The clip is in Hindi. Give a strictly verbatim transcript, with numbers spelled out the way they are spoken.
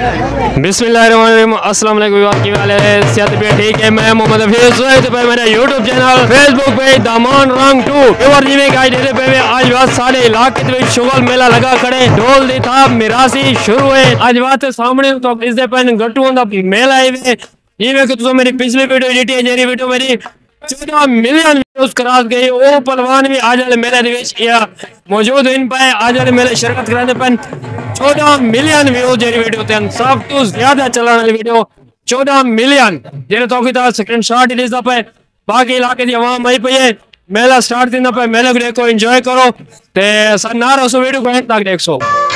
बिस्मिल्लाहिर्रहमानिर्रहीम, अस्सलाम वालेकुम, की वाले सेहत भी ठीक है। मैं मोहम्मद हफीज सोए पे मेरा यूट्यूब चैनल फेसबुक पे दामन रंग टू और जी में गाइड दे पे मैं आज बात सारे इलाके में शुगल मेला लगा खड़े ढोल दी था मिरासी शुरू है आज बात सामने तो इस दे पेन गट्टू दा मेला है ये में तो मेरी पिछली वीडियो जीटी है जेरी वीडियो मेरी चौदह मिलियन व्यूज करा गई। वो पहलवान भी आज वाले मेले किया मौजूद इन पे आज वाले मेले शिरकत कराने पर चौदह मिलियन व्यूज जेरी वीडियो थे सब तो ज्यादा चलाने वाली वीडियो चौदह मिलियन जेरे तो की स्क्रीन शॉट रिलीज पे बाकी इलाके की आवाम आई पई है। मेला स्टार्ट थी पे मेले को देखो एंजॉय करो ते सन्नार वीडियो को एंड तक देखो।